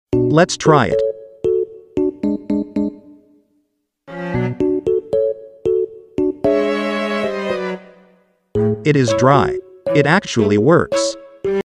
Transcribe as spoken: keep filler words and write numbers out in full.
Let's try it. It is dry. It actually works.